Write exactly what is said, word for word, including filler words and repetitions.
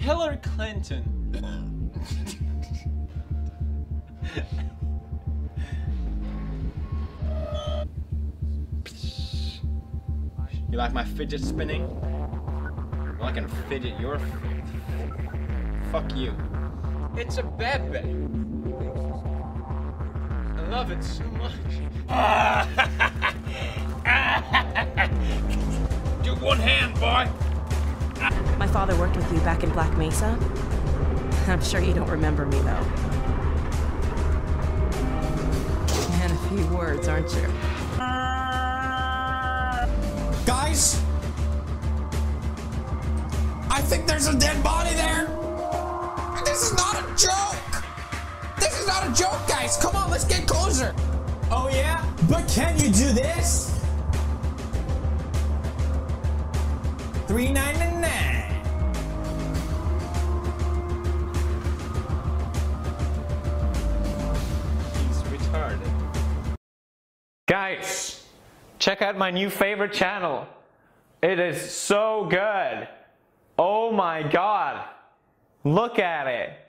Hillary Clinton. You like my fidget spinning? I'm not gonna fidget your f Fuck you. It's a bebe. I love it so much. Do one hand, boy. My father worked with you back in Black Mesa. I'm sure you don't remember me, though. Man, a few words, aren't you? Guys? I think there's a dead body there. This is not a joke. This is not a joke, guys. Come on, let's get closer. Oh, yeah? But can you do this? three ninety-nine. He's retarded. Guys, check out my new favorite channel. It is so good. Oh my god. Look at it.